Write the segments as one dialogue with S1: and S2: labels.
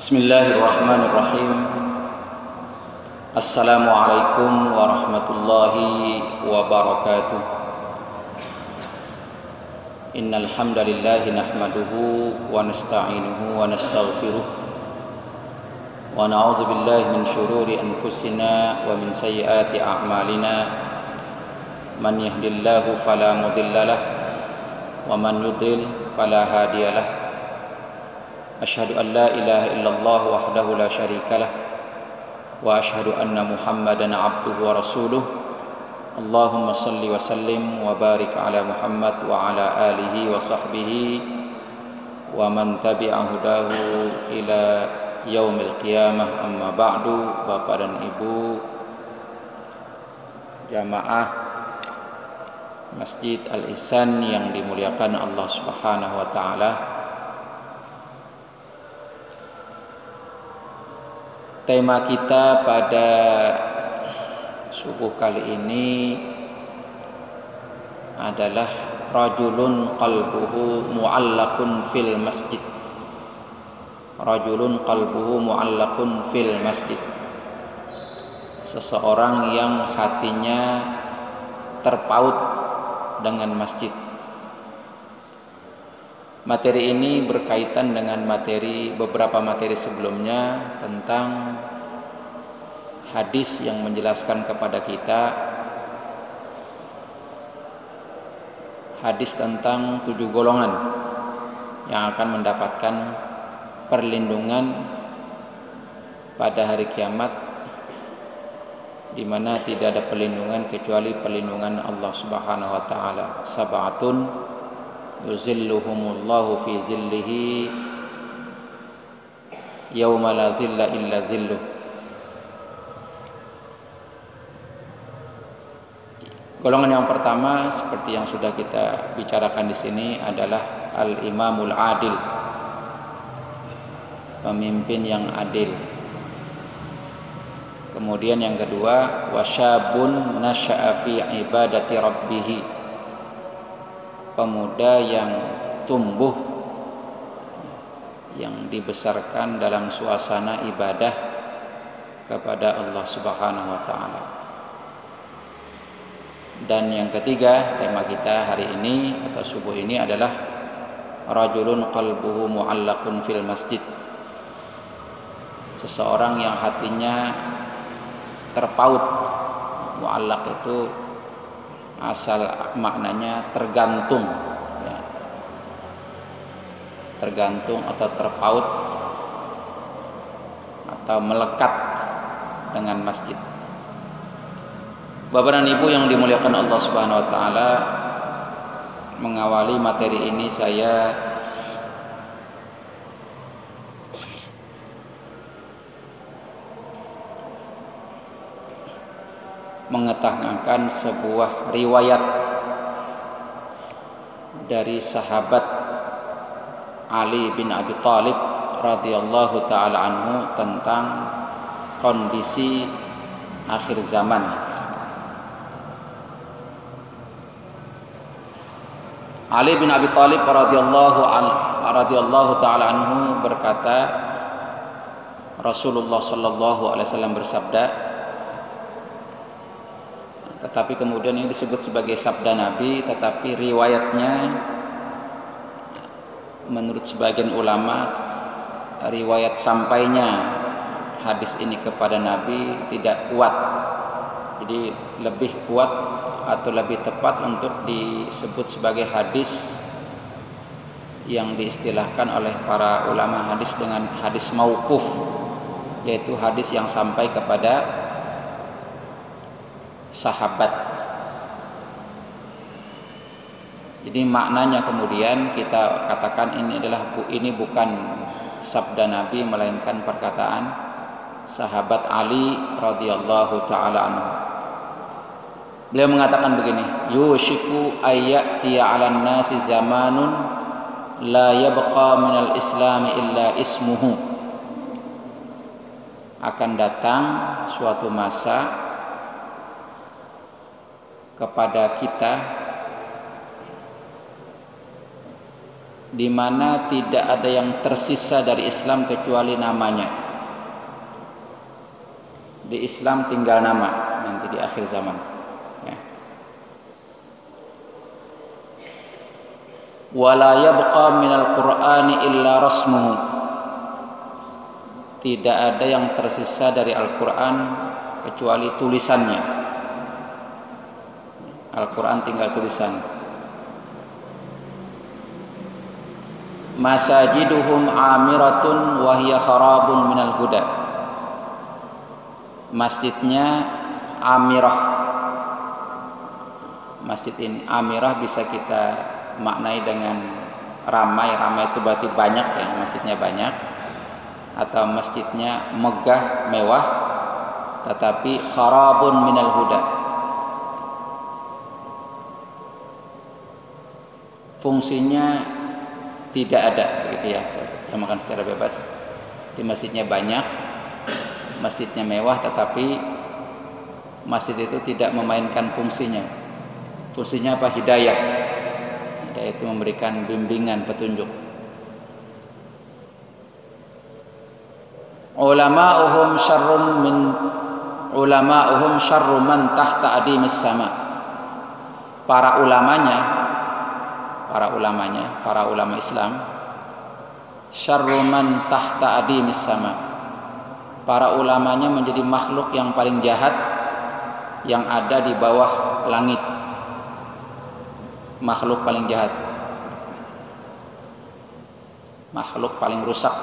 S1: Bismillahirrahmanirrahim. Assalamualaikum warahmatullahi wabarakatuh. Innal hamdalillah nahmaduhu wa nasta'inuhu wa nastaghfiruh wa na'udzu billahi min syururi anfusina wa min sayyiati a'malina. Man yahdihillahu fala mudhillalah wa man yudlil fala hadiyalah. Asyhadu an la ilaha illallah wahdahu la syarikalah wa asyhadu anna Muhammadan abduhu wa rasuluh. Allahumma salli wa sallim wa barik ala Muhammad wa ala alihi wa sahbihi wa man tabi'a hudahu ila yaumil qiyamah. Amma ba'du. Bapak dan Ibu jamaah Masjid Al-Ihsan yang dimuliakan Allah Subhanahu wa taala, tema kita pada subuh kali ini adalah rajulun qalbuhu mu'allaqun fil masjid. Rajulun qalbuhu mu'allaqun fil masjid. Seseorang yang hatinya terpaut dengan masjid. Materi ini berkaitan dengan beberapa materi sebelumnya tentang hadis yang menjelaskan kepada kita hadis tentang 7 golongan yang akan mendapatkan perlindungan pada hari kiamat, di mana tidak ada perlindungan kecuali perlindungan Allah Subhanahu wa taala. Sab'atun yuzilluhumullahu fi zillihi yauma la zilla illa zilluh. Golongan yang pertama seperti yang sudah kita bicarakan di sini adalah al-imamul adil, pemimpin yang adil. Kemudian yang kedua, wasyabun nasya'a fi ibadati rabbih, pemuda yang tumbuh, yang dibesarkan dalam suasana ibadah kepada Allah Subhanahu wa taala. Dan yang ketiga, tema kita hari ini atau subuh ini adalah rajulun qalbuhu mu'allaqun fil masjid. Seseorang yang hatinya terpaut. Mu'allaq itu asal maknanya tergantung, ya. Tergantung atau terpaut atau melekat dengan masjid. Bapak dan Ibu yang dimuliakan Allah Subhanahu wa taala, mengawali materi ini saya mengetengahkan sebuah riwayat dari sahabat Ali bin Abi Thalib radhiyallahu taala anhu tentang kondisi akhir zaman. Ali bin Abi Thalib radhiyallahu taala anhu berkata, Rasulullah sallallahu alaihi wasallam bersabda, tetapi kemudian ini disebut sebagai sabda Nabi, tetapi riwayatnya menurut sebagian ulama, riwayat sampainya hadis ini kepada Nabi tidak kuat. Jadi lebih kuat atau lebih tepat untuk disebut sebagai hadis yang diistilahkan oleh para ulama hadis dengan hadis mauquf, yaitu hadis yang sampai kepada sahabat. Jadi maknanya kemudian kita katakan ini bukan sabda Nabi melainkan perkataan sahabat Ali radhiyallahu taala anhu. Beliau mengatakan begini, yushiku ayyati 'alan nasi zamanun la yabqa minal islami illa ismuhu. Akan datang suatu masa kepada kita di mana tidak ada yang tersisa dari Islam kecuali namanya. Di Islam tinggal nama nanti di akhir zaman. Ya. Wala yabqa minal Qur'ani illa rasmuhu. Tidak ada yang tersisa dari Al-Quran kecuali tulisannya. Al-Quran tinggal tulisan. Masajiduhum amiratun wa hiya kharabun minal huda. Masjidnya amirah. Masjid ini amirah bisa kita maknai dengan ramai. Ramai itu berarti banyak ya, masjidnya banyak. Atau masjidnya megah, mewah, tetapi kharabun minal huda. Fungsinya tidak ada, begitu ya. Kita makan secara bebas. Di masjidnya banyak, masjidnya mewah, tetapi masjid itu tidak memainkan fungsinya. Fungsinya apa? Hidayah. Hidayah itu memberikan bimbingan, petunjuk. Ulama'uhum syarru man tahta adimis sama. Para ulama Islam, syarru man tahta adimis sama. Para ulamanya menjadi makhluk yang paling jahat yang ada di bawah langit. Makhluk paling jahat, makhluk paling rusak.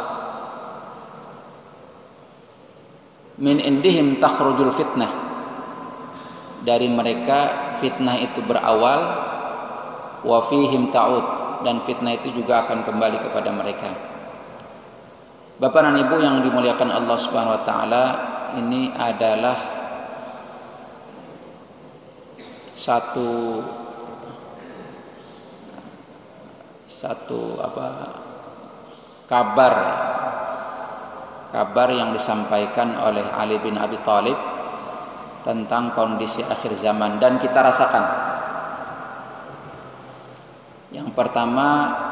S1: Min indihim takhrujul fitnah. Dari mereka fitnah itu berawal, wa fihim ta'ud, dan fitnah itu juga akan kembali kepada mereka. Bapak dan Ibu yang dimuliakan Allah Subhanahu wa taala, ini adalah satu kabar yang disampaikan oleh Ali bin Abi Thalib tentang kondisi akhir zaman, dan kita rasakan. Yang pertama,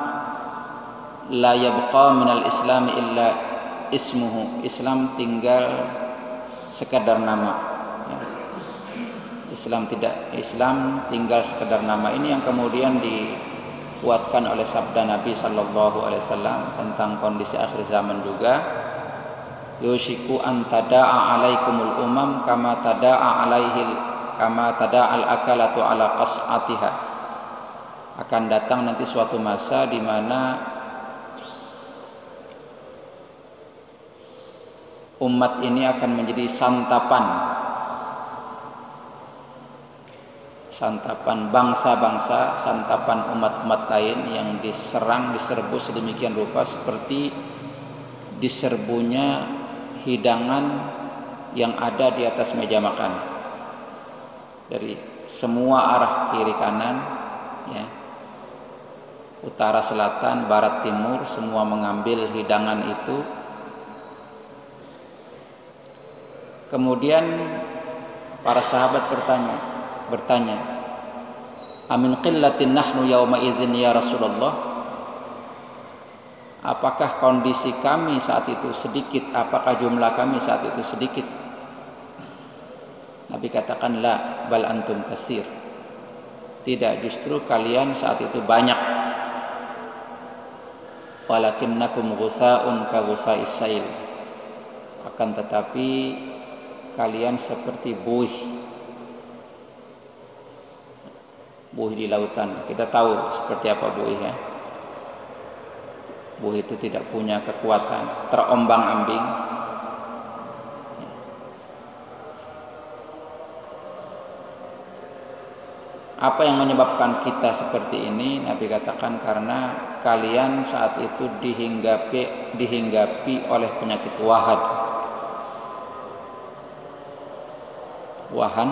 S1: la yabqa minal islam illa ismuhu. Islam tinggal sekadar nama. Islam tinggal sekadar nama. Ini yang kemudian dikuatkan oleh sabda Nabi sallallahu alaihi wasallam tentang kondisi akhir zaman juga. Yushiku an tada'a alaikumul umam kama tada'al akalatu ala qas'atiha. Akan datang nanti suatu masa di mana umat ini akan menjadi santapan bangsa-bangsa, santapan umat-umat lain yang diserbu sedemikian rupa seperti diserbunya hidangan yang ada di atas meja makan. Dari semua arah, kiri kanan, ya, utara selatan, barat timur, semua mengambil hidangan itu. Kemudian para sahabat bertanya, amin qillatin nahnu yawma idzin ya Rasulullah? Apakah kondisi kami saat itu sedikit? Apakah jumlah kami saat itu sedikit? Nabi katakan, la bal antum katsir. Tidak, justru kalian saat itu banyak. Walakinnakum ghusaa'un ka ghusaa'is sail. Akan tetapi kalian seperti buih di lautan. Kita tahu seperti apa buih, ya. Buih itu tidak punya kekuatan, terombang-ambing. Apa yang menyebabkan kita seperti ini? Nabi katakan karena kalian saat itu dihinggapi oleh penyakit wahan.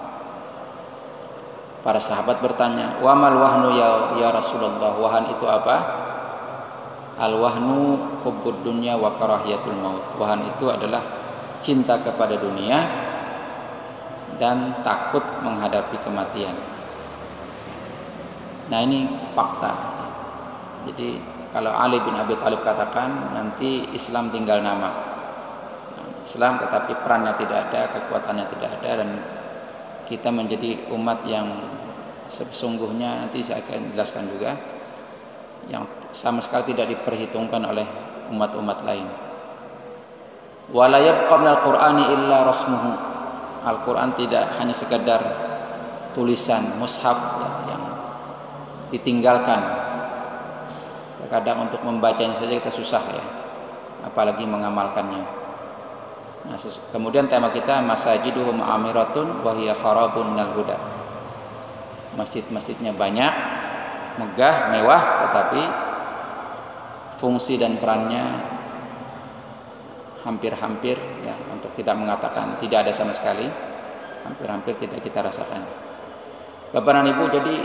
S1: Para sahabat bertanya, wa mal wahnu ya Rasulullah? Wahan itu apa? Al-wahnu hubbud dunya wa karahiyatul maut. Wahan itu adalah cinta kepada dunia dan takut menghadapi kematian. Nah, ini fakta. Jadi kalau Ali bin Abi Thalib katakan nanti Islam tinggal nama, Islam tetapi perannya tidak ada, kekuatannya tidak ada, dan kita menjadi umat yang sesungguhnya nanti saya akan jelaskan juga, yang sama sekali tidak diperhitungkan oleh umat-umat lain. Wala yabqa minal Qur'ani illa rasmuhu. Al-Quran tidak hanya sekedar tulisan mushaf yang ditinggalkan. Terkadang untuk membacanya saja kita susah ya, apalagi mengamalkannya. Nah, kemudian tema kita masajiduhum amiratun wa hiya kharabun minal huda. Masjid-masjidnya banyak, megah, mewah, tetapi fungsi dan perannya hampir-hampir ya, untuk tidak mengatakan tidak ada sama sekali, hampir-hampir tidak kita rasakan. Bapak dan Ibu, jadi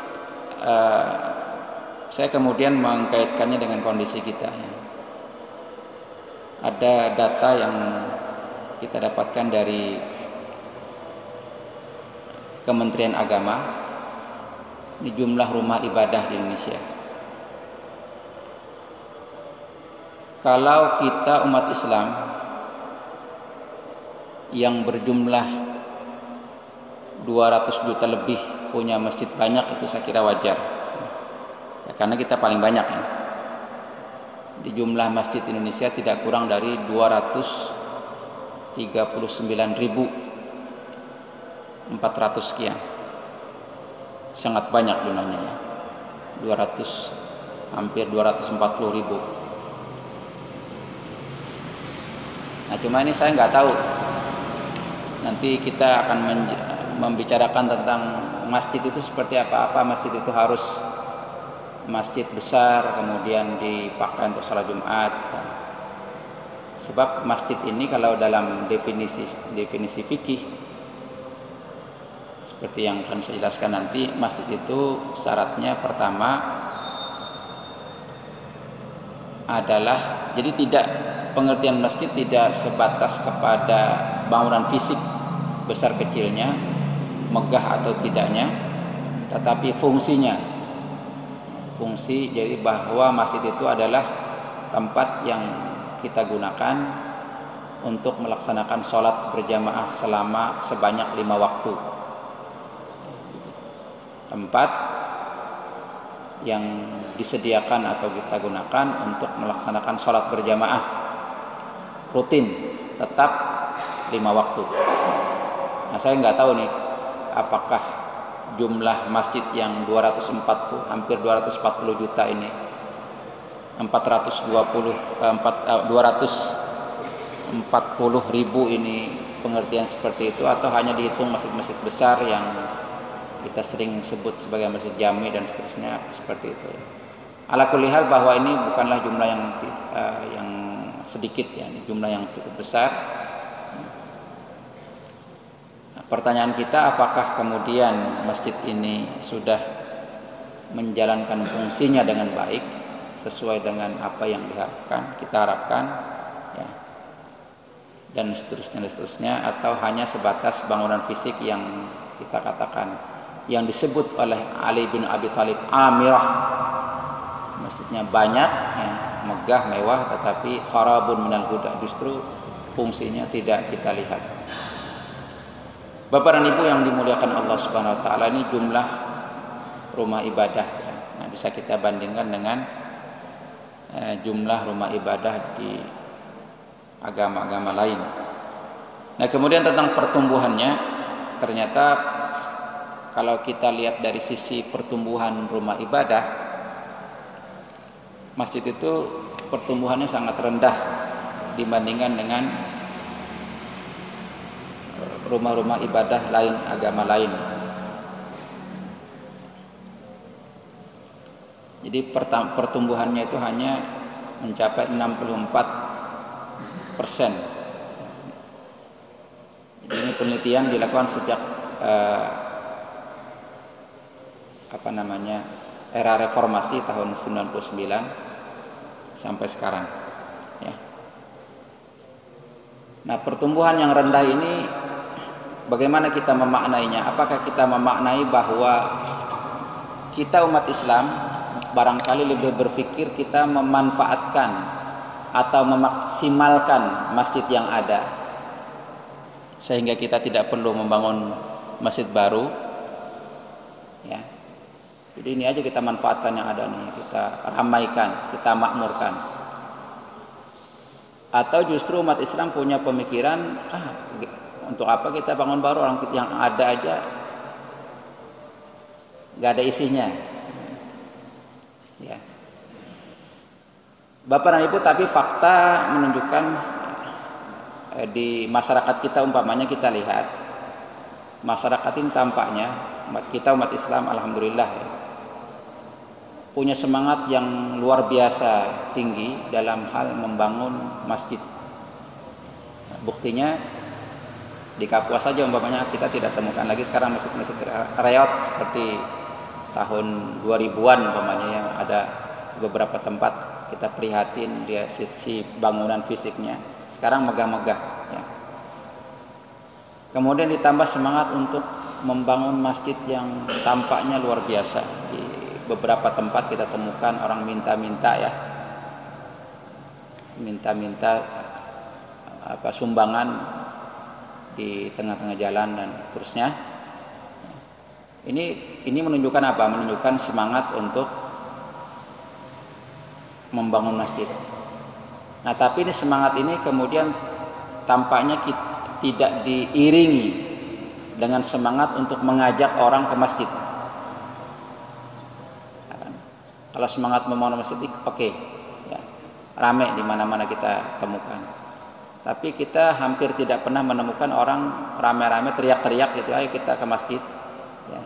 S1: saya kemudian mengkaitkannya dengan kondisi kita ya. Ada data yang kita dapatkan dari Kementerian Agama, ini jumlah rumah ibadah di Indonesia. Kalau kita umat Islam yang berjumlah 200 juta lebih punya masjid banyak, itu saya kira wajar ya, karena kita paling banyak ya. Di jumlah masjid Indonesia tidak kurang dari 239.400 sekian, sangat banyak jumlahnya ya, 200, hampir 240.000. Nah, cuma ini saya nggak tahu. Nanti kita akan membicarakan tentang masjid itu seperti apa. Apa masjid itu harus masjid besar, kemudian dipakai untuk salat Jumat. Sebab masjid ini kalau dalam definisi fikih, seperti yang akan saya jelaskan nanti, masjid itu syaratnya pertama adalah, jadi tidak, pengertian masjid tidak sebatas kepada bangunan fisik besar kecilnya, megah atau tidaknya, tetapi fungsinya. Fungsi, jadi bahwa masjid itu adalah tempat yang kita gunakan untuk melaksanakan sholat berjamaah selama sebanyak 5 waktu. Tempat yang disediakan atau kita gunakan untuk melaksanakan sholat berjamaah rutin, tetap 5 waktu. Nah, saya nggak tahu nih apakah jumlah masjid yang 240 juta ini, 240.000 ini pengertian seperti itu, atau hanya dihitung masjid-masjid besar yang kita sering sebut sebagai masjid jami dan seterusnya seperti itu. Ala kulli hal, bahwa ini bukanlah jumlah yang sedikit ya, ini jumlah yang cukup besar. Nah, pertanyaan kita, apakah kemudian masjid ini sudah menjalankan fungsinya dengan baik sesuai dengan apa yang kita harapkan ya, dan seterusnya, atau hanya sebatas bangunan fisik yang kita katakan, yang disebut oleh Ali bin Abi Thalib amirah, masjidnya banyak ya, megah, mewah, tetapi kharabun minal huda, justru fungsinya tidak kita lihat. Bapak dan Ibu yang dimuliakan Allah Subhanahu wa taala, ini jumlah rumah ibadah ya. Nah, bisa kita bandingkan dengan jumlah rumah ibadah di agama-agama lain. Nah, kemudian tentang pertumbuhannya, ternyata kalau kita lihat dari sisi pertumbuhan rumah ibadah, masjid itu pertumbuhannya sangat rendah dibandingkan dengan rumah-rumah ibadah lain, agama lain. Jadi pertumbuhannya itu hanya mencapai 64%. Jadi ini penelitian dilakukan sejak era reformasi tahun 99 sampai sekarang ya. Nah, pertumbuhan yang rendah ini bagaimana kita memaknainya? Apakah kita memaknai bahwa kita umat Islam barangkali lebih berpikir kita memanfaatkan atau memaksimalkan masjid yang ada, sehingga kita tidak perlu membangun masjid baru, ya. Jadi ini aja kita manfaatkan yang ada nih, kita ramaikan, kita makmurkan. Atau justru umat Islam punya pemikiran, untuk apa kita bangun baru, orang yang ada aja nggak ada isinya, ya. Bapak dan Ibu, tapi fakta menunjukkan di masyarakat kita, umpamanya kita lihat masyarakat ini tampaknya umat Islam, alhamdulillah, ya, punya semangat yang luar biasa tinggi dalam hal membangun masjid. Buktinya di Kapuas saja umpamanya kita tidak temukan lagi sekarang masjid-masjid reot seperti tahun 2000-an umpamanya, yang ada beberapa tempat kita prihatin dia sisi bangunan fisiknya, sekarang megah-megah, ya. Kemudian ditambah semangat untuk membangun masjid yang tampaknya luar biasa. Di beberapa tempat kita temukan orang minta-minta, ya, minta-minta sumbangan di tengah-tengah jalan dan seterusnya. Ini menunjukkan apa? Menunjukkan semangat untuk membangun masjid. Nah, tapi ini semangat ini kemudian tampaknya tidak diiringi dengan semangat untuk mengajak orang ke masjid. Kalau semangat membangun masjid, oke, ya, rame di mana-mana kita temukan. Tapi kita hampir tidak pernah menemukan orang rame-rame teriak-teriak gitu, ayo kita ke masjid, ya.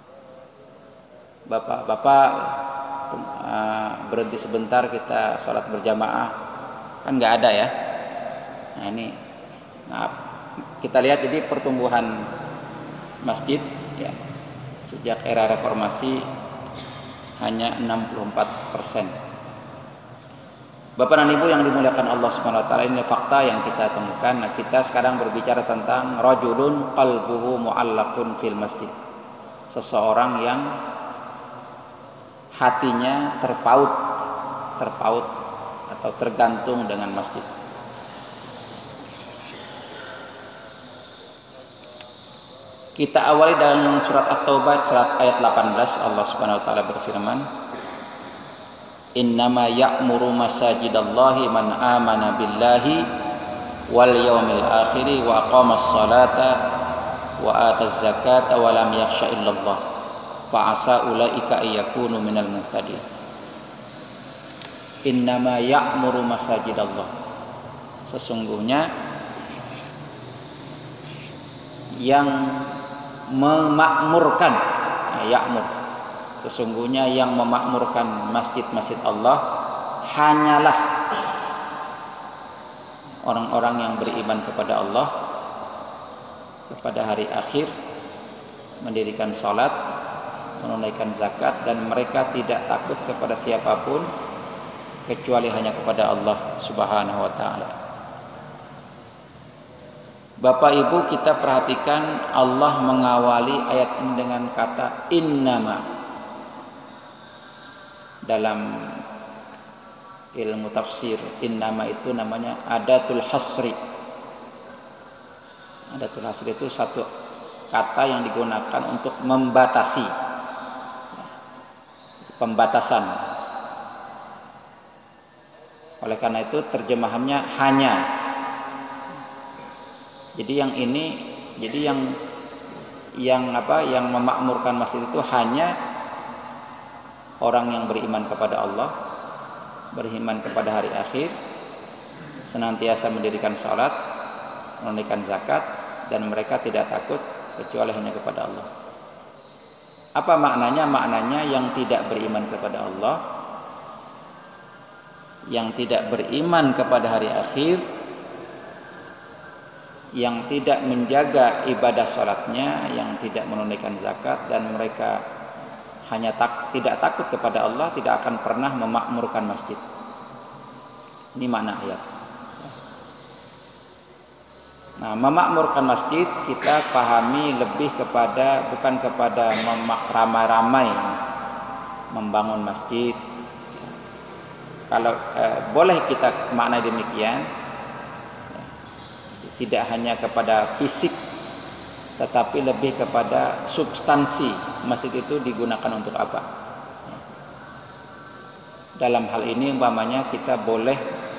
S1: Bapak berhenti sebentar kita sholat berjamaah, kan nggak ada, ya. Nah ini, kita lihat jadi pertumbuhan masjid, ya, sejak era reformasi hanya 64%. Bapak dan Ibu yang dimuliakan Allah Subhanahu wa taala, ini fakta yang kita temukan. Nah, kita sekarang berbicara tentang rajulun qalbuhu mu'allaqun fil masjid. Seseorang yang hatinya terpaut atau tergantung dengan masjid. Kita awali dengan surat At-Taubah ayat 18. Allah Subhanahu wa taala berfirman, "Innama ya'muru masajidallahi man amana billahi wal yaumil akhir wa aqamas salata wa ataz zakata wa lam yakhsha illallah fa asa ulaika ayyakunu minal muhtadin." Innama ya'muru masajidallah, sesungguhnya yang memakmurkan, ya'mur, sesungguhnya yang memakmurkan masjid-masjid Allah hanyalah orang-orang yang beriman kepada Allah, kepada hari akhir, mendirikan sholat, menunaikan zakat, dan mereka tidak takut kepada siapapun kecuali hanya kepada Allah Subhanahu wa taala. Bapak Ibu, kita perhatikan Allah mengawali ayat ini dengan kata innama. Dalam ilmu tafsir, innama itu namanya adatul hasri. Adatul hasri itu satu kata yang digunakan untuk membatasi, pembatasan. Oleh karena itu terjemahannya hanya. Jadi yang ini, jadi yang memakmurkan masjid itu hanya orang yang beriman kepada Allah, beriman kepada hari akhir, senantiasa mendirikan sholat, menunaikan zakat, dan mereka tidak takut kecuali hanya kepada Allah. Apa maknanya? Maknanya yang tidak beriman kepada Allah, yang tidak beriman kepada hari akhir, yang tidak menjaga ibadah sholatnya, yang tidak menunaikan zakat, dan mereka hanya tidak takut kepada Allah, tidak akan pernah memakmurkan masjid. Ini makna ayat. Nah, memakmurkan masjid kita pahami lebih kepada, bukan kepada ramai-ramai, membangun masjid. Kalau boleh kita maknai demikian, tidak hanya kepada fisik, tetapi lebih kepada substansi masjid itu digunakan untuk apa. Dalam hal ini umpamanya kita boleh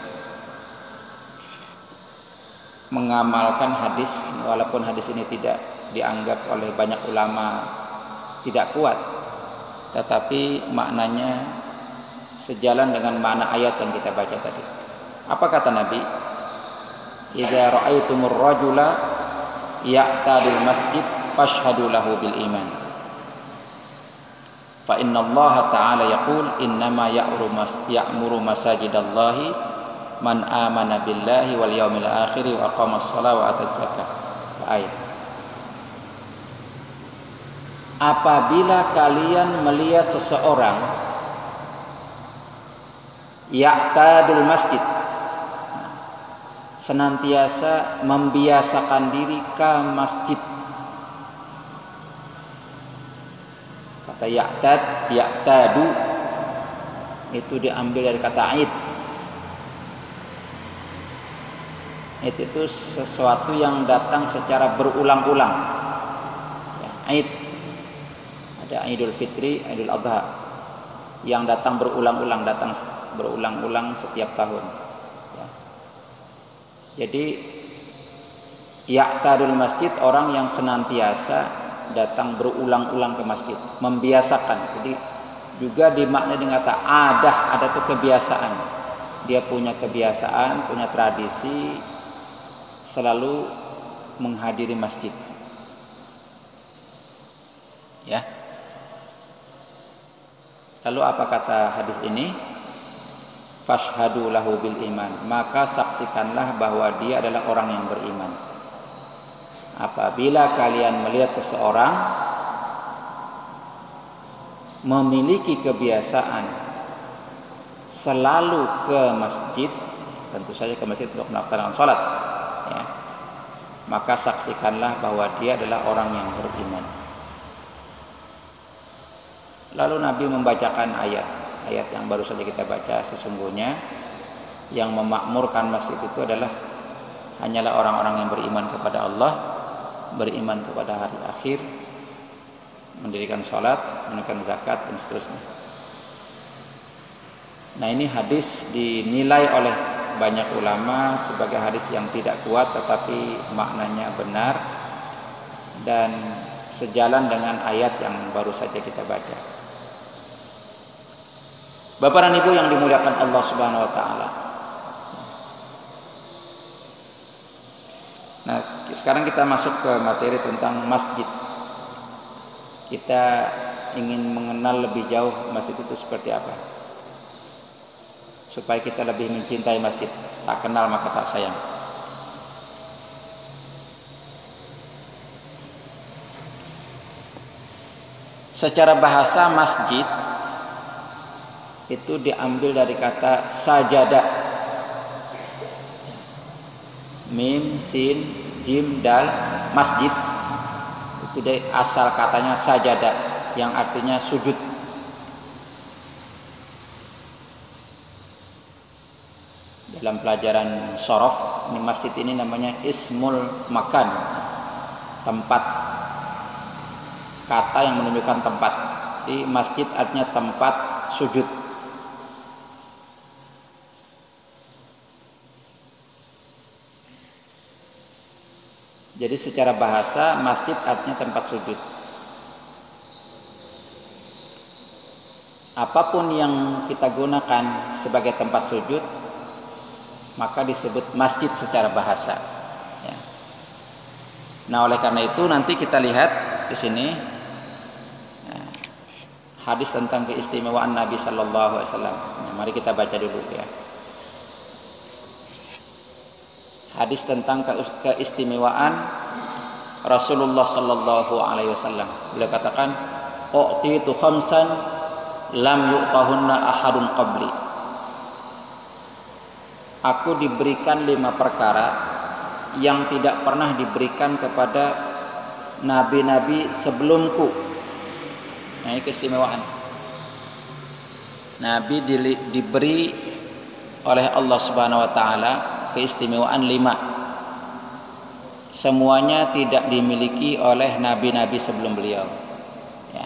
S1: mengamalkan hadis, walaupun hadis ini tidak dianggap oleh banyak ulama tidak kuat, tetapi maknanya sejalan dengan makna ayat yang kita baca tadi. Apa kata Nabi? Idza ra'aitumur rajula ya'tadul masjid fashhadu lahu bil iman. Fa innallaha ta'ala yaqul innama ya'muru masajidallahi man amana billahi wal yaumil akhir wa aqamas shalah wa atas zakah. Ayat. Apabila kalian melihat seseorang ya'tadul masjid, senantiasa membiasakan diri ke masjid. Kata ya'tadu itu diambil dari kata id. Itu sesuatu yang datang secara berulang-ulang. Ya, id. Ada Idul Fitri, Idul Adha yang datang berulang-ulang, setiap tahun. Ya. Jadi ya'tadul masjid, orang yang senantiasa datang berulang-ulang ke masjid, membiasakan. Jadi juga dimaknai dengan kata ada itu kebiasaan. Dia punya kebiasaan, punya tradisi selalu menghadiri masjid. Ya. Lalu apa kata hadis ini? Fashhadu lahu bil iman, maka saksikanlah bahwa dia adalah orang yang beriman. Apabila kalian melihat seseorang memiliki kebiasaan selalu ke masjid, tentu saja ke masjid untuk melaksanakan sholat, ya, maka saksikanlah bahwa dia adalah orang yang beriman. Lalu Nabi membacakan ayat yang baru saja kita baca. Sesungguhnya yang memakmurkan masjid itu adalah hanyalah orang-orang yang beriman kepada Allah, beriman kepada hari akhir, mendirikan sholat, menunaikan zakat, dan seterusnya. Nah, ini hadis dinilai oleh banyak ulama sebagai hadis yang tidak kuat, tetapi maknanya benar dan sejalan dengan ayat yang baru saja kita baca. Bapak dan Ibu yang dimuliakan Allah Subhanahu wa taala. Nah, sekarang kita masuk ke materi tentang masjid. Kita ingin mengenal lebih jauh masjid itu seperti apa, supaya kita lebih mencintai masjid. Tak kenal maka tak sayang. Secara bahasa masjid itu diambil dari kata sajadah. Mim, sin, jim, dal, masjid. Itu dari asal katanya sajadah yang artinya sujud. Dalam pelajaran shorof, ini masjid ini namanya ismul makan, tempat, kata yang menunjukkan tempat. Jadi masjid artinya tempat sujud. Jadi secara bahasa masjid artinya tempat sujud. Apapun yang kita gunakan sebagai tempat sujud maka disebut masjid secara bahasa. Ya. Nah, oleh karena itu nanti kita lihat di sini hadis tentang keistimewaan Nabi Sallallahu Alaihi Wasallam. Nah, mari kita baca dulu ya. Hadis tentang keistimewaan Rasulullah Sallallahu Alaihi Wasallam. Beliau katakan, "U'titu khamsan lam yu'tahunna ahadun qabli." Aku diberikan 5 perkara yang tidak pernah diberikan kepada nabi-nabi sebelumku. Nah, ini keistimewaan. Nabi diberi oleh Allah Subhanahu wa taala keistimewaan 5. Semuanya tidak dimiliki oleh nabi-nabi sebelum beliau. Ya.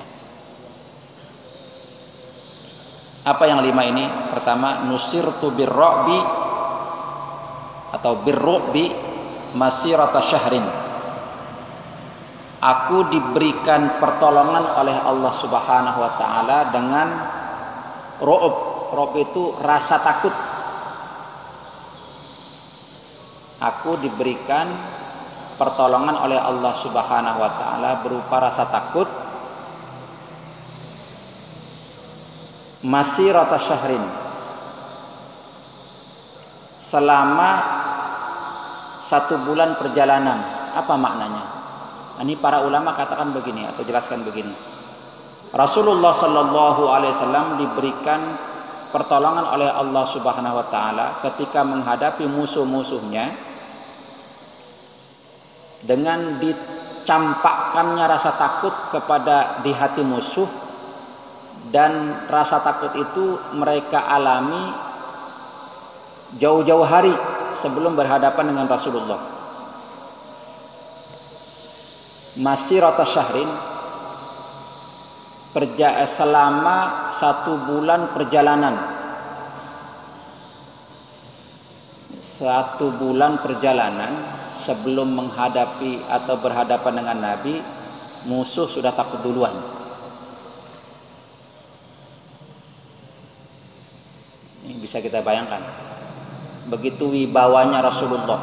S1: Apa yang 5 ini? Pertama, nusirtu birru'bi atau birru'bi masirata syahrin. Aku diberikan pertolongan oleh Allah Subhanahu wa taala dengan ru'ub. Ru'ub itu rasa takut. Aku diberikan pertolongan oleh Allah Subhanahu wa taala berupa rasa takut masirata syahrin, selama 1 bulan perjalanan. Apa maknanya? Ini para ulama katakan begini atau jelaskan begini. Rasulullah sallallahu alaihi wasallam diberikan pertolongan oleh Allah Subhanahu wa taala ketika menghadapi musuh-musuhnya dengan dicampakkannya rasa takut kepada di hati musuh, dan rasa takut itu mereka alami jauh-jauh hari sebelum berhadapan dengan Rasulullah. Masirata syahrin, selama 1 bulan perjalanan. 1 bulan perjalanan sebelum menghadapi atau berhadapan dengan Nabi, musuh sudah takut duluan. Ini bisa kita bayangkan. Begitu wibawanya Rasulullah.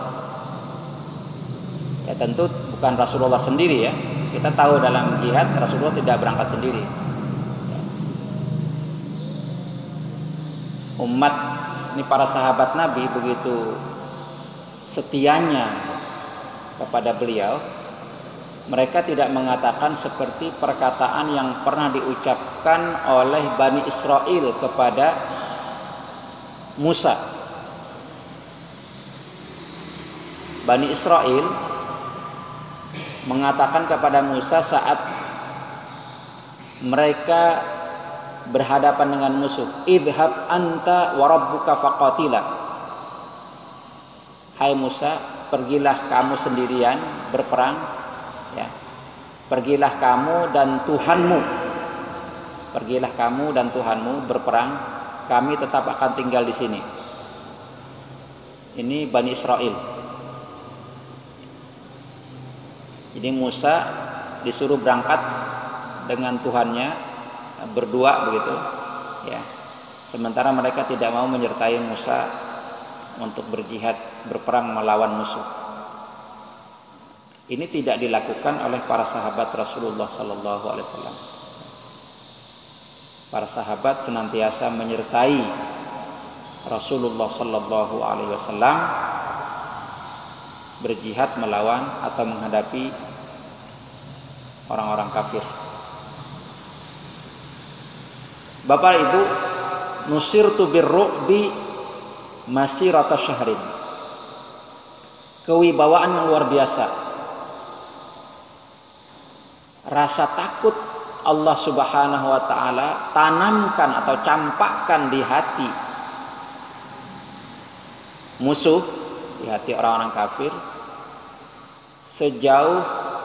S1: Ya tentu bukan Rasulullah sendiri ya. Kita tahu dalam jihad Rasulullah tidak berangkat sendiri. Umat ini, para sahabat Nabi begitu setianya kepada beliau, mereka tidak mengatakan seperti perkataan yang pernah diucapkan oleh Bani Israel kepada Musa. Bani Israel mengatakan kepada Musa saat mereka berhadapan dengan musuh, idhab anta wa rabbuka faqatila. Hai Musa, pergilah kamu sendirian berperang, ya. Pergilah kamu dan Tuhanmu. Pergilah kamu dan Tuhanmu berperang. Kami tetap akan tinggal di sini. Ini Bani Israel. Jadi Musa disuruh berangkat dengan Tuhannya berdua begitu, ya. Sementara mereka tidak mau menyertai Musa untuk berjihad, berperang melawan musuh. Ini tidak dilakukan oleh para sahabat Rasulullah sallallahu alaihi wasallam. Para sahabat senantiasa menyertai Rasulullah sallallahu alaihi wasallam berjihad melawan atau menghadapi orang-orang kafir. Bapak Ibu, nusirtu birru'bi masirata syahrin. Kewibawaan yang luar biasa. Rasa takut Allah Subhanahu wa taala tanamkan atau campakkan di hati musuh, di hati orang-orang kafir sejauh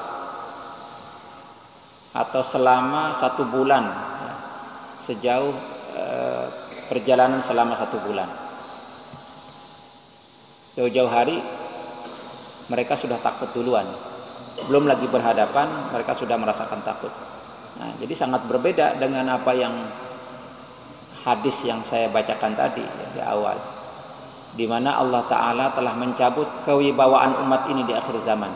S1: atau selama 1 bulan, sejauh perjalanan selama 1 bulan. Jauh-jauh hari mereka sudah takut duluan. Belum lagi berhadapan, mereka sudah merasakan takut. Nah, jadi sangat berbeda dengan apa yang hadis yang saya bacakan tadi ya, di awal, di mana Allah Ta'ala telah mencabut kewibawaan umat ini di akhir zaman.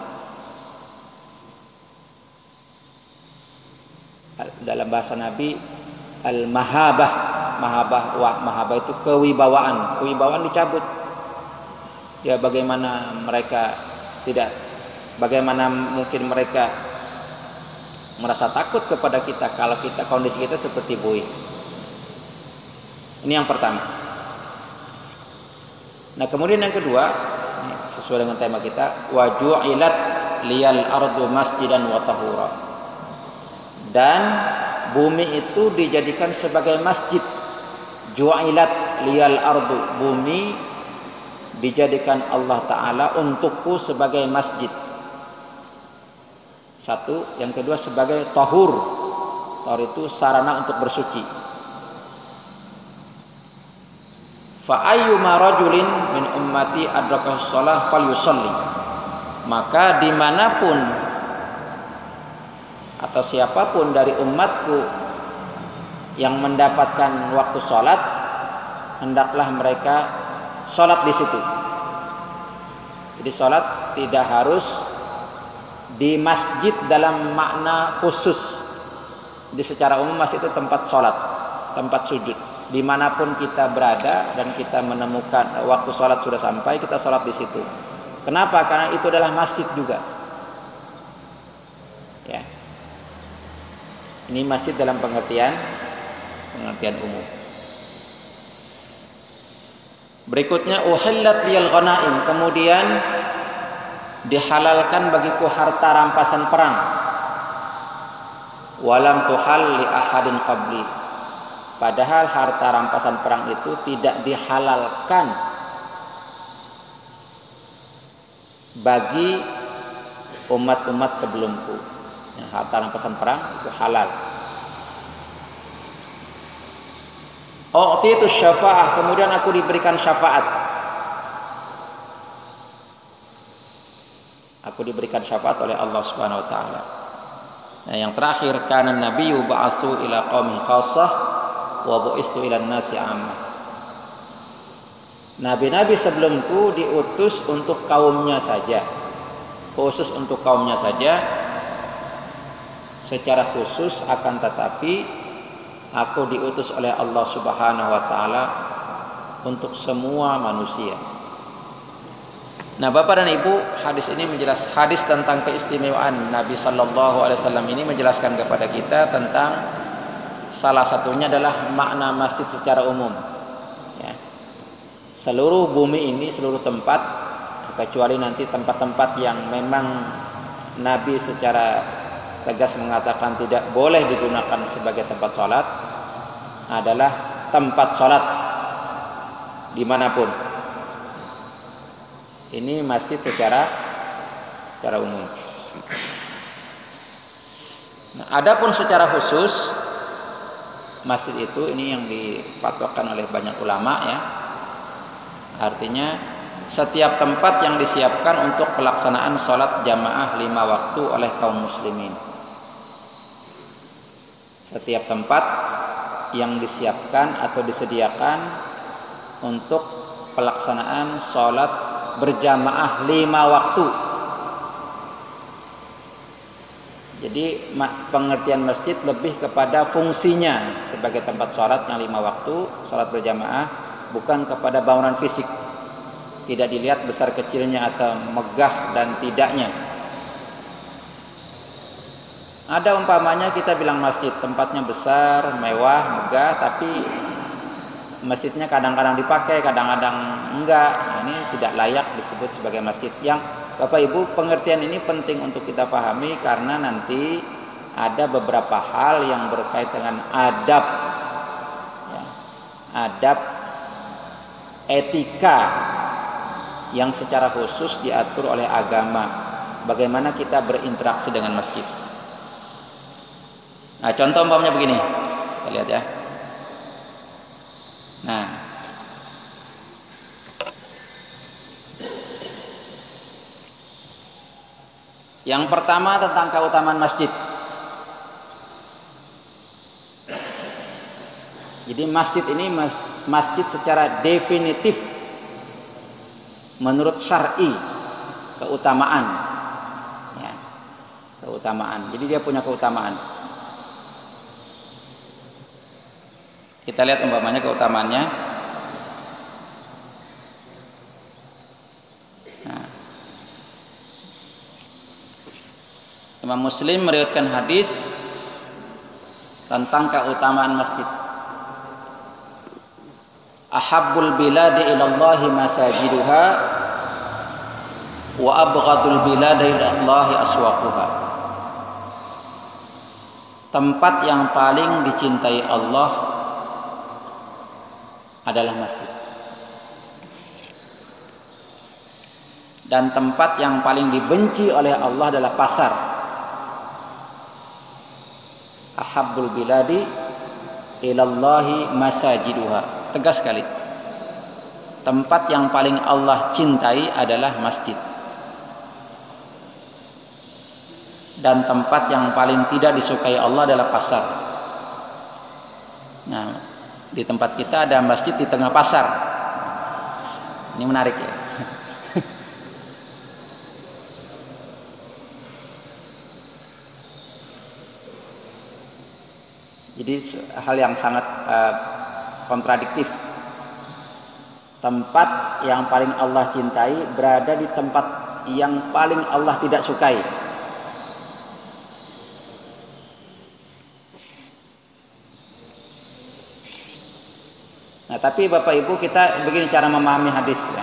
S1: Dalam bahasa Nabi, al-mahabah, mahabah itu kewibawaan. Kewibawaan dicabut. Ya bagaimana mungkin mereka merasa takut kepada kita kalau kondisi kita seperti buih. Ini yang pertama. Nah, kemudian yang kedua, sesuai dengan tema kita, wa ju'ilat liyal ardu masjidan wa tahura. Dan bumi itu dijadikan sebagai masjid ju'ilat liyal ardu, bumi dijadikan Allah Ta'ala untukku sebagai masjid. Satu, yang kedua sebagai tahur. Tahur itu sarana untuk bersuci. Fa ayyuma rajulin min ummati adrakas shalah falyusalli. Maka dimanapun atau siapapun dari umatku yang mendapatkan waktu sholat, hendaklah mereka sholat di situ. Jadi sholat tidak harus di masjid dalam makna khusus. Jadi secara umum masjid itu tempat sholat, tempat sujud. Dimanapun kita berada dan kita menemukan waktu sholat sudah sampai, kita sholat di situ. Kenapa? Karena itu adalah masjid juga. Ya. Ini masjid dalam pengertian umum. Berikutnya uhillat liyal ghanaim, kemudian dihalalkan bagiku harta rampasan perang. Walam tuhal li ahadin qabli. Padahal harta rampasan perang itu tidak dihalalkan bagi umat-umat sebelumku. Ya, harta rampasan perang itu halal. U'titu syafa'ah, kemudian aku diberikan syafaat. Aku diberikan syafaat oleh Allah Subhanahu wa taala. Nah, yang terakhir, kana nabiyyu ba'atsu ila qaumin khassah wa bu'istu ila nasi 'ammah. Nabi-nabi sebelumku diutus untuk kaumnya saja. Khusus untuk kaumnya saja. Secara khusus, akan tetapi aku diutus oleh Allah Subhanahu wa taala untuk semua manusia. Nah, Bapak dan Ibu, hadis tentang keistimewaan Nabi sallallahu alaihi wasallam ini menjelaskan kepada kita tentang salah satunya adalah makna masjid secara umum. Ya. Seluruh bumi ini, seluruh tempat, kecuali nanti tempat-tempat yang memang Nabi secara tegas mengatakan tidak boleh digunakan sebagai tempat sholat, adalah tempat sholat dimanapun. Ini masjid secara umum. Nah, adapun secara khusus masjid itu, ini yang difatwakan oleh banyak ulama, ya. Artinya setiap tempat yang disiapkan untuk pelaksanaan sholat jamaah 5 waktu oleh kaum muslimin. Setiap tempat yang disiapkan atau disediakan untuk pelaksanaan sholat berjamaah 5 waktu. Jadi pengertian masjid lebih kepada fungsinya sebagai tempat sholat yang 5 waktu, sholat berjamaah, bukan kepada bangunan fisik. Tidak dilihat besar kecilnya atau megah dan tidaknya. Ada umpamanya kita bilang masjid tempatnya besar, mewah, megah, tapi masjidnya kadang-kadang dipakai, kadang-kadang enggak. Ini tidak layak disebut sebagai masjid. Yang Bapak Ibu, pengertian ini penting untuk kita pahami karena nanti ada beberapa hal yang berkait dengan adab, ya, adab etika yang secara khusus diatur oleh agama. Bagaimana kita berinteraksi dengan masjid. Nah, contoh umpamanya begini, kita lihat ya. Nah, yang pertama tentang keutamaan masjid. Jadi masjid ini masjid secara definitif menurut syar'i keutamaan, ya, keutamaan. Jadi dia punya keutamaan. Kita lihat umpamanya keutamaannya. Nah, Imam Muslim meriwayatkan hadis tentang keutamaan masjid. Ahabbul biladi ilallahi masajiduha wa abghadul biladi ilallahi aswaquha. Tempat yang paling dicintai Allah adalah masjid. Dan tempat yang paling dibenci oleh Allah adalah pasar. Ahabbul biladi ilallahi masajiduha. Tegas sekali. Tempat yang paling Allah cintai adalah masjid. Dan tempat yang paling tidak disukai Allah adalah pasar. Nah, di tempat kita ada masjid di tengah pasar. Ini menarik ya. Jadi hal yang sangat kontradiktif. Tempat yang paling Allah cintai berada di tempat yang paling Allah tidak sukai. Nah, tapi Bapak Ibu, kita begini cara memahami hadis ya.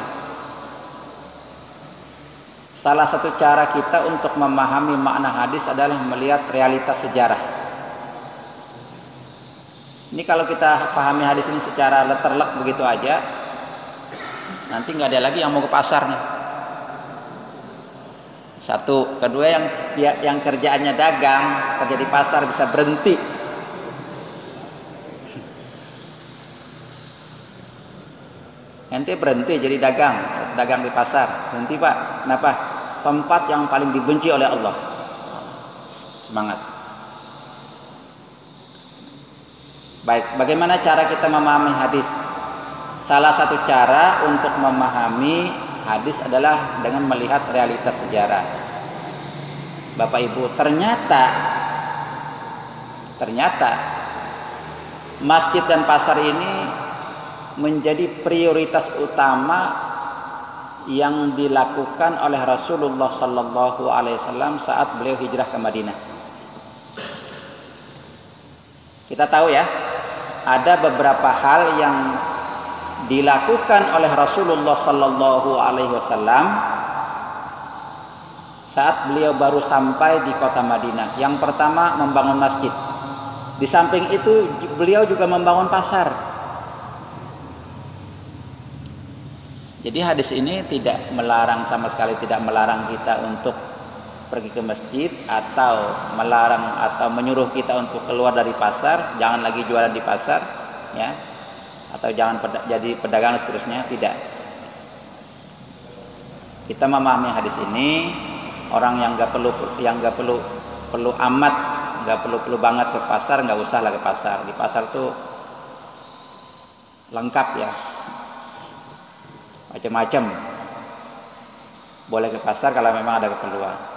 S1: Salah satu cara kita untuk memahami makna hadis adalah melihat realitas sejarah. Ini kalau kita pahami hadis ini secara letterlek begitu aja, nanti nggak ada lagi yang mau ke pasar nih. Satu, kedua yang kerjaannya dagang, kerja di pasar bisa berhenti. Nanti berhenti jadi dagang di pasar. Berhenti Pak, kenapa? Tempat yang paling dibenci oleh Allah. Semangat. Baik, bagaimana cara kita memahami hadis? Salah satu cara untuk memahami hadis adalah dengan melihat realitas sejarah. Bapak Ibu, ternyata masjid dan pasar ini menjadi prioritas utama yang dilakukan oleh Rasulullah sallallahu alaihi wasallam saat beliau hijrah ke Madinah. Kita tahu ya, ada beberapa hal yang dilakukan oleh Rasulullah sallallahu alaihi wasallam saat beliau baru sampai di kota Madinah. Yang pertama, membangun masjid. Di samping itu beliau juga membangun pasar. Jadi hadis ini tidak melarang, sama sekali tidak melarang kita untuk pergi ke masjid, atau melarang atau menyuruh kita untuk keluar dari pasar, jangan lagi jualan di pasar ya, atau jangan jadi pedagang seterusnya, tidak. Kita memahami hadis ini, orang yang nggak perlu amat, nggak perlu banget ke pasar, nggak usah lah ke pasar. Di pasar tuh lengkap ya, macam-macam. Boleh ke pasar kalau memang ada keperluan.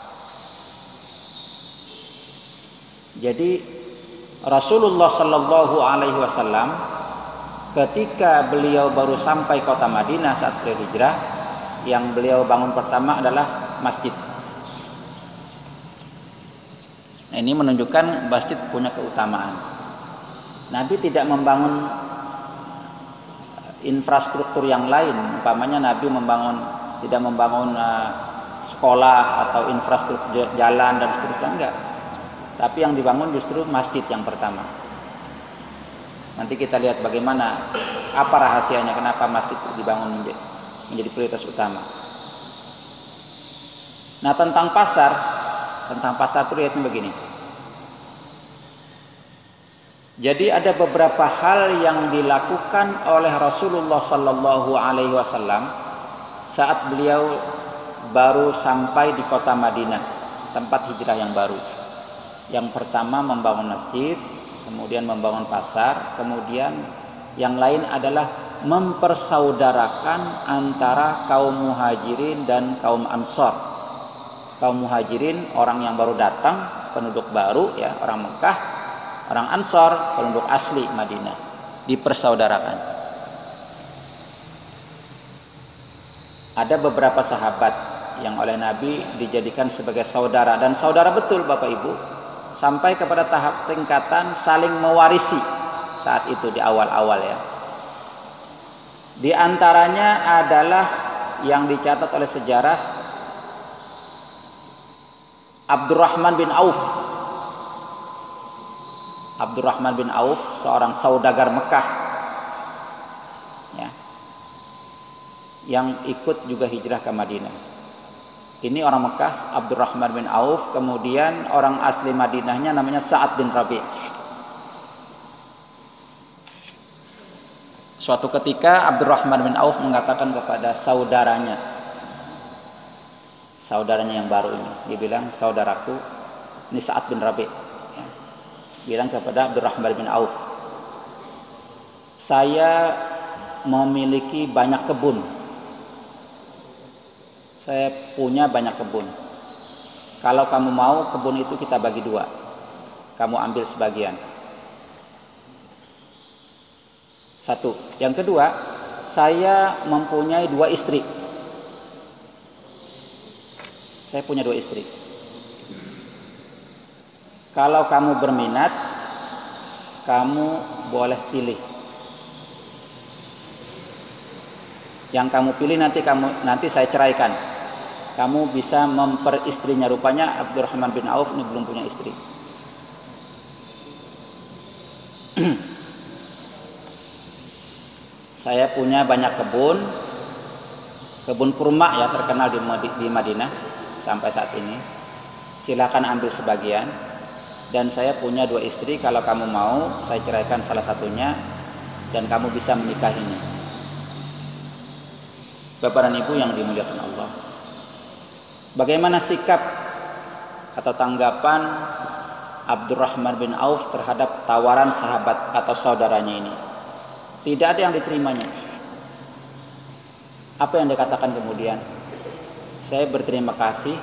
S1: Jadi Rasulullah Shallallahu Alaihi Wasallam ketika beliau baru sampai kota Madinah saat beliau hijrah, yang beliau bangun pertama adalah masjid. Nah, ini menunjukkan masjid punya keutamaan. Nabi tidak membangun infrastruktur yang lain, umpamanya Nabi tidak membangun sekolah atau infrastruktur jalan dan seterusnya, enggak. Tapi yang dibangun justru masjid yang pertama. Nanti kita lihat bagaimana, apa rahasianya kenapa masjid dibangun menjadi prioritas utama. Nah, tentang pasar itu lihatnya begini. Jadi ada beberapa hal yang dilakukan oleh Rasulullah Sallallahu Alaihi Wasallam saat beliau baru sampai di kota Madinah, tempat hijrah yang baru. Yang pertama membangun masjid, kemudian membangun pasar, kemudian yang lain adalah mempersaudarakan antara kaum muhajirin dan kaum ansor. Kaum muhajirin orang yang baru datang, penduduk baru ya, orang Mekah, orang ansor penduduk asli Madinah, dipersaudarakan. Ada beberapa sahabat yang oleh Nabi dijadikan sebagai saudara, dan saudara betul Bapak Ibu, sampai kepada tahap tingkatan saling mewarisi saat itu di awal-awal ya. Di antaranya adalah yang dicatat oleh sejarah Abdurrahman bin Auf. Abdurrahman bin Auf, seorang saudagar Mekah yang ikut juga hijrah ke Madinah. Ini orang Mekah, Abdurrahman bin Auf, kemudian orang asli Madinahnya namanya Sa'ad bin Rabi'. Suatu ketika Abdurrahman bin Auf mengatakan kepada saudaranya yang baru ini, dia bilang, saudaraku, ini Sa'ad bin Rabi', ya, bilang kepada Abdurrahman bin Auf, saya memiliki banyak kebun. Saya punya banyak kebun. Kalau kamu mau, kebun itu kita bagi dua. Kamu ambil sebagian. Satu. Yang kedua, saya mempunyai 2 istri. Saya punya 2 istri. Kalau kamu berminat, kamu boleh pilih. Yang kamu pilih nanti saya ceraikan. Kamu bisa memperistrinya. Rupanya Abdurrahman bin Auf ini belum punya istri. Saya punya banyak kebun kurma ya, terkenal di Madinah sampai saat ini. Silakan ambil sebagian. Dan saya punya 2 istri. Kalau kamu mau, saya ceraikan salah satunya dan kamu bisa menikahinya. Bapak dan Ibu yang dimuliakan Allah, bagaimana sikap atau tanggapan Abdurrahman bin Auf terhadap tawaran sahabat atau saudaranya ini? Tidak ada yang diterimanya. Apa yang dikatakan kemudian? Saya berterima kasih.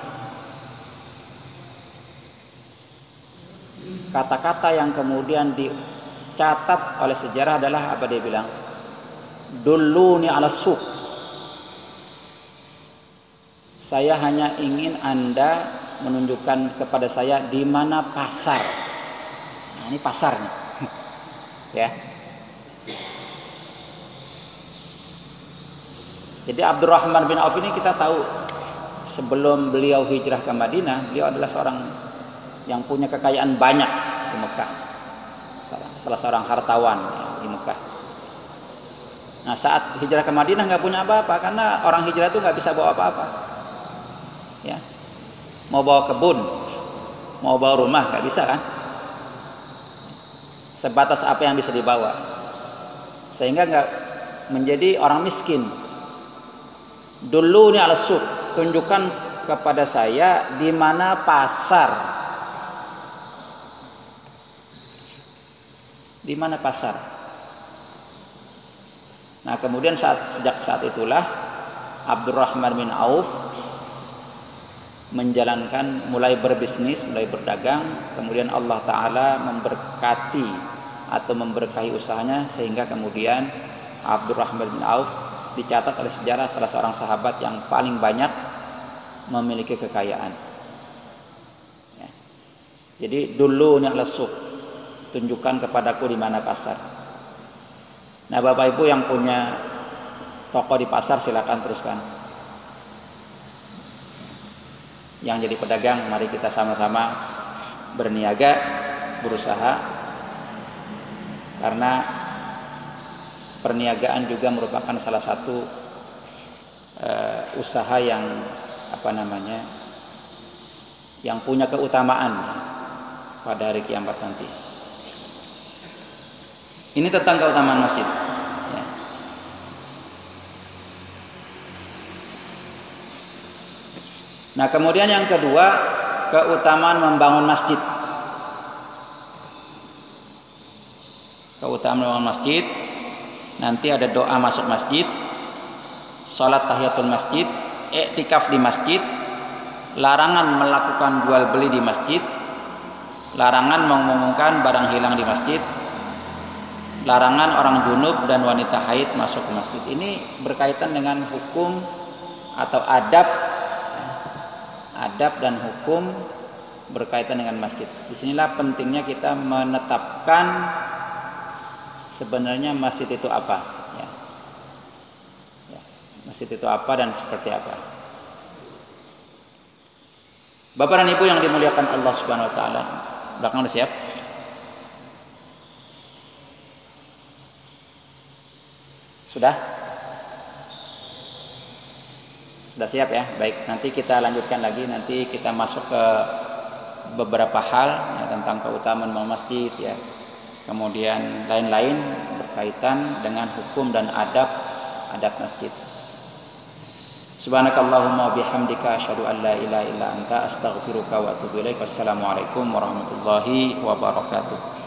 S1: Kata-kata yang kemudian dicatat oleh sejarah adalah apa dia bilang? Dulluni ala suq. Saya hanya ingin Anda menunjukkan kepada saya di mana pasar. Nah, ini pasar nih. Ya. Jadi Abdurrahman bin Auf ini kita tahu sebelum beliau hijrah ke Madinah, beliau adalah seorang yang punya kekayaan banyak di Mekah. Salah seorang hartawan di Mekah. Nah, saat hijrah ke Madinah nggak punya apa-apa, karena orang hijrah itu nggak bisa bawa apa-apa. Ya, mau bawa kebun, mau bawa rumah nggak bisa kan? Sebatas apa yang bisa dibawa, sehingga nggak menjadi orang miskin. Dulu nih ala suq, tunjukkan kepada saya di mana pasar, di mana pasar. Nah, kemudian sejak saat itulah Abdurrahman bin Auf menjalankan, mulai berbisnis, mulai berdagang, kemudian Allah Ta'ala memberkati atau memberkahi usahanya, sehingga kemudian Abdurrahman bin Auf dicatat oleh sejarah salah seorang sahabat yang paling banyak memiliki kekayaan. Ya. Jadi dulu ala suq, tunjukkan kepadaku di mana pasar. Nah, Bapak Ibu yang punya toko di pasar silakan teruskan. Yang jadi pedagang, mari kita sama-sama berniaga, berusaha, karena perniagaan juga merupakan salah satu usaha yang yang punya keutamaan pada hari kiamat nanti. Ini tentang keutamaan masjid. Ya. Nah, kemudian yang kedua, keutamaan membangun masjid. Keutamaan membangun masjid, nanti ada doa masuk masjid, salat tahiyatul masjid, iktikaf di masjid, larangan melakukan jual beli di masjid, larangan mengumumkan barang hilang di masjid, larangan orang junub dan wanita haid masuk ke masjid. Ini berkaitan dengan hukum atau adab dan hukum berkaitan dengan masjid. Disinilah pentingnya kita menetapkan sebenarnya masjid itu apa, ya. Ya, masjid itu apa dan seperti apa. Bapak dan Ibu yang dimuliakan Allah Subhanahu Wa Taala, belakang udah siap? Sudah? Sudah siap ya? Baik, nanti kita lanjutkan lagi. Nanti kita masuk ke beberapa hal ya, tentang keutamaan masjid ya. Kemudian lain-lain berkaitan dengan hukum dan adab masjid. Subhanakallahumma bihamdika asyhadu an la ilaha illa anta astaghfiruka wa atubu ilaik. Wassalamualaikum warahmatullahi wabarakatuh.